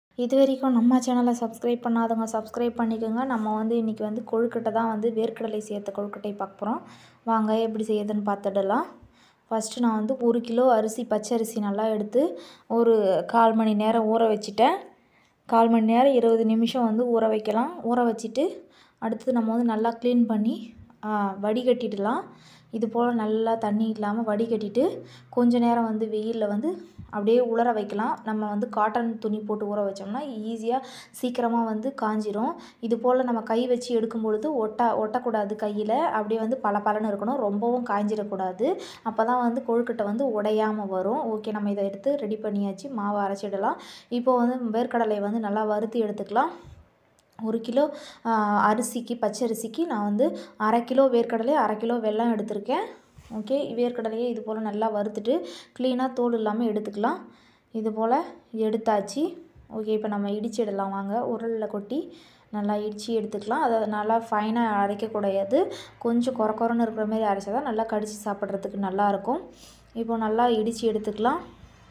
இதுவரைக்கும் நம்ம சேனலை சப்ஸ்கிரைப் பண்ணாதவங்க சப்ஸ்கிரைப் பண்ணிக்கோங்க. நம்ம இன்றைக்கி கொழுக்கட்டை தான் வேர்க்கடலை சேர்த்த கொழுக்கட்டை பார்க்க போகிறோம். வாங்க எப்படி செய்யுதுன்னு பார்த்துடலாம். ஃபஸ்ட்டு நான் 1 கிலோ அரிசி பச்சரிசி நல்லா எடுத்து ஒரு 1/4 மணி நேரம் ஊற வச்சுட்டேன். 1/4 மணி நேரம் 20 நிமிஷம் ஊற வைக்கலாம். ஊற வச்சுட்டு அடுத்து நம்ம நல்லா க்ளீன் பண்ணி வடிகட்டிடலாம். இது போல் நல்லா தண்ணி இல்லாமல் வடிகட்டிட்டு கொஞ்ச நேரம் வெயிலில் அப்படியே உலர வைக்கலாம். நம்ம காட்டன் துணி போட்டு ஊற வச்சோம்னா ஈஸியாக சீக்கிரமாக காஞ்சிரும். இது போல் நம்ம கை வச்சு எடுக்கும் பொழுது ஒட்டக்கூடாது கையில். அப்படியே பளபளன்னு இருக்கணும். ரொம்பவும் காய்ஞ்சிடக்கூடாது. அப்போ தான் கொழுக்கட்டை உடையாமல் வரும். ஓகே, நம்ம இதை எடுத்து ரெடி பண்ணியாச்சு. மாவை அரைச்சிடலாம். இப்போது வேர்க்கடலை நல்லா வறுத்து எடுத்துக்கலாம். 1 கிலோ அரிசிக்கு பச்சரிசிக்கு நான் 1/2 கிலோ வேர்க்கடலை 1/2 கிலோ வெல்லம் எடுத்திருக்கேன். ஓகே, வேர்க்கடலையை இது போல் நல்லா வறுத்துட்டு க்ளீனாக தோல் இல்லாமல் எடுத்துக்கலாம். இது போல் எடுத்தாச்சு. ஓகே, இப்போ நம்ம இடிச்சிடலாம். வாங்க, உரலில் கொட்டி நல்லா இடித்து எடுத்துக்கலாம். அதை நல்லா ஃபைனாக அரைக்கக்கூடாது. கொஞ்சம் கொரன்னு இருக்கிற மாதிரி அரைச்சா தான் நல்லா கடித்து சாப்பிட்றதுக்கு நல்லாயிருக்கும். இப்போது நல்லா இடித்து எடுத்துக்கலாம்.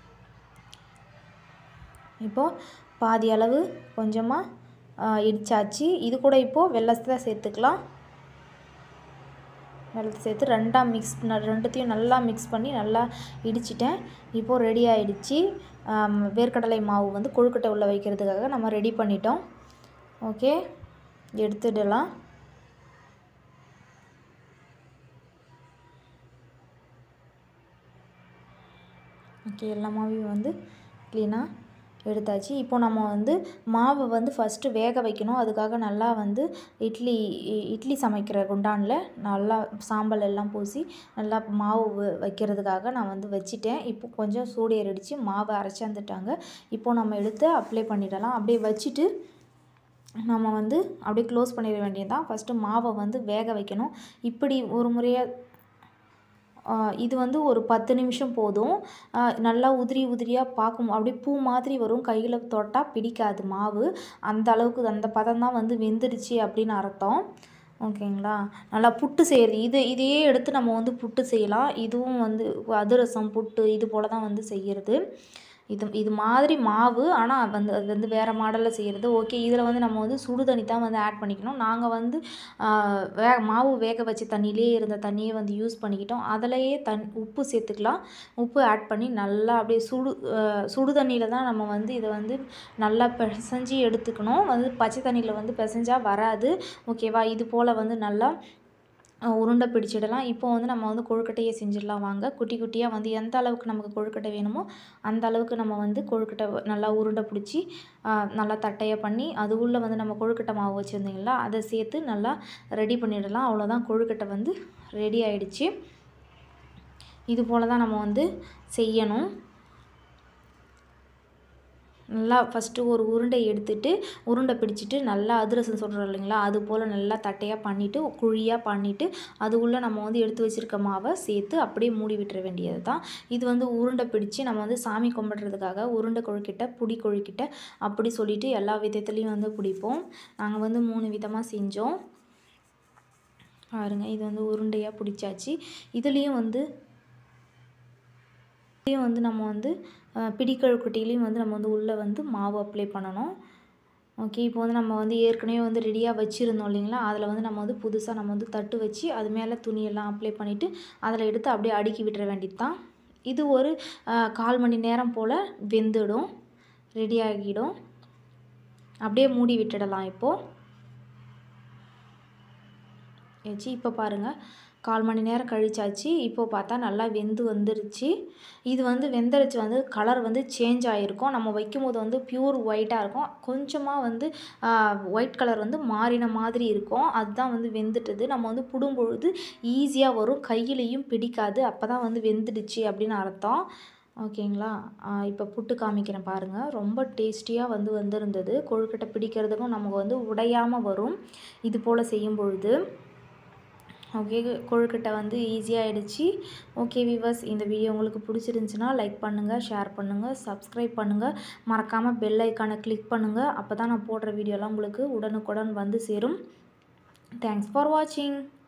இப்போது பாதி அளவு கொஞ்சமாக இடித்தாச்சு. இது கூட இப்போது வெல்லத்தை சேர்த்துக்கலாம். வெல்லத்தை சேர்த்து ரெண்டுத்தையும் நல்லா மிக்ஸ் பண்ணி நல்லா இடிச்சிட்டேன். இப்போது ரெடி ஆகிடுச்சு. வேர்க்கடலை மாவு கொழுக்கட்டை உள்ள வைக்கிறதுக்காக நம்ம ரெடி பண்ணிட்டோம். ஓகே, எடுத்துடலாம். ஓகே, எல்லா மாவையும் க்ளீனாக எடுத்தாச்சு. இப்போ நம்ம மாவை ஃபஸ்ட்டு வேக வைக்கணும். அதுக்காக நல்லா இட்லி சமைக்கிற குண்டானில் நல்லா சாம்பல் எல்லாம் பூசி நல்லா மாவு வைக்கிறதுக்காக நான் வச்சிட்டேன். இப்போ கொஞ்சம் சூடு ஏறிடுச்சு. மாவை அரைச்சாந்துட்டாங்க. இப்போது நம்ம எடுத்து அப்ளை பண்ணிடலாம். அப்படியே வச்சுட்டு நம்ம அப்படியே க்ளோஸ் பண்ணிட வேண்டியது தான். ஃபஸ்ட்டு மாவை வேக வைக்கணும். இப்படி ஒரு முறையாக இது ஒரு 10 நிமிஷம் போதும். நல்லா உதிரியாக பார்க்கும். அப்படியே பூ மாதிரி வரும். கையில் தொட்டால் பிடிக்காது மாவு. அந்த அளவுக்கு அந்த பதம் தான் வெந்துடுச்சு அப்படின்னு அர்த்தம். ஓகேங்களா? நல்லா புட்டு செய்கிறது இதையே எடுத்து நம்ம புட்டு செய்யலாம். இதுவும் அதிரசம் புட்டு இது போல் தான் செய்கிறது. இது மாதிரி மாவு, ஆனால் அது வேறு மாடலில் செய்கிறது. ஓகே, இதில் நம்ம சுடு தண்ணி தான் ஆட் பண்ணிக்கணும். நாங்கள் மாவு வேக வச்ச தண்ணியிலே இருந்த தண்ணியை யூஸ் பண்ணிக்கிட்டோம். அதிலையே உப்பு சேர்த்துக்கலாம். உப்பு ஆட் பண்ணி நல்லா அப்படியே சுடு தண்ணியில் தான் நம்ம இதை நல்லா பிசைஞ்சு எடுத்துக்கணும். பச்சை தண்ணியில் பிசைஞ்சால் வராது. ஓகேவா? இது போல் நல்லா உருண்டை பிடிச்சிடலாம். இப்போது நம்ம கொழுக்கட்டையை செஞ்சிடலாம். வாங்க, குட்டி குட்டியாக எந்த அளவுக்கு நமக்கு கொழுக்கட்டை வேணுமோ அந்த அளவுக்கு நம்ம கொழுக்கட்டை நல்லா உருண்டை பிடிச்சி நல்லா தட்டையாக பண்ணி அது உள்ளே நம்ம கொழுக்கட்டை மாவு வச்சுருந்தீங்களா அதை சேர்த்து நல்லா ரெடி பண்ணிடலாம். அவ்வளோதான், கொழுக்கட்டை ரெடி ஆகிடுச்சு. இது போல் தான் நம்ம செய்யணும். நல்லா ஃபஸ்ட்டு ஒரு உருண்டை எடுத்துகிட்டு உருண்டை பிடிச்சிட்டு நல்லா அதிரசம் சொல்கிறோம் இல்லைங்களா, அது போல் நல்லா தட்டையாக பண்ணிவிட்டு குழியாக பண்ணிவிட்டு அது உள்ளே நம்ம எடுத்து வச்சுருக்க மாவை சேர்த்து அப்படியே மூடி விட்டுற வேண்டியது தான். இது உருண்டை பிடிச்சி நம்ம சாமி கும்பிட்றதுக்காக உருண்டை கொழுக்கிட்ட புடி கொழுக்கிட்ட அப்படி சொல்லிவிட்டு எல்லா விதத்துலேயும் பிடிப்போம். நாங்கள் 3 விதமாக செஞ்சோம். பாருங்கள், இது உருண்டையாக பிடிச்சாச்சு. இதுலேயும் நம்ம பிடிக்கொழுக்கட்டையிலையும் நம்ம உள்ளே மாவு அப்ளை பண்ணணும். ஓகே, இப்போ நம்ம ஏற்கனவே ரெடியாக வச்சுருந்தோம் இல்லைங்களா, அதில் நம்ம புதுசாக நம்ம தட்டு வச்சு அது மேலே துணியெல்லாம் அப்ளை பண்ணிவிட்டு அதில் எடுத்து அப்படியே அடுக்கி விட்டுற வேண்டியது தான். இது ஒரு 1/4 மணி நேரம் போல் வெந்துடும், ரெடி ஆகிடும். அப்படியே மூடி விட்டுடலாம். இப்போது இப்போ பாருங்கள், 1/4 மணி நேரம் கழிச்சாச்சு. இப்போது பார்த்தா நல்லா வந்துருச்சு. இது வெந்தரிச்சு கலர் சேஞ்ச் ஆகிருக்கும். நம்ம வைக்கும்போது பியூர் ஒயிட்டாக இருக்கும். கொஞ்சமாக ஒயிட் கலர் மாறின மாதிரி இருக்கும். அதுதான் வெந்துட்டுது. நம்ம புடும்பொழுது ஈஸியாக வரும், கையிலையும் பிடிக்காது. அப்போ தான் வெந்துடுச்சு அப்படின்னு அர்த்தம். ஓகேங்களா? இப்போ புட்டு காமிக்கிறேன் பாருங்கள். ரொம்ப டேஸ்டியாக வந்திருந்தது. கொழுக்கட்டை பிடிக்கிறதுக்கும் நமக்கு உடையாமல் வரும் இது போல் செய்யும் பொழுது. ஓகே, கொழுக்கட்டை ஈஸியாக ஆகிடுச்சு. ஓகே வியூவர்ஸ், இந்த வீடியோ உங்களுக்கு பிடிச்சிருந்துச்சுன்னா லைக் பண்ணுங்கள், ஷேர் பண்ணுங்கள், சப்ஸ்கிரைப் பண்ணுங்கள். மறக்காமல் பெல் ஐக்கானை கிளிக் பண்ணுங்கள். அப்போ தான் நான் போடுற வீடியோலாம் உங்களுக்கு உடனுக்குடன் சேரும். தேங்க்ஸ் ஃபார் வாட்சிங்.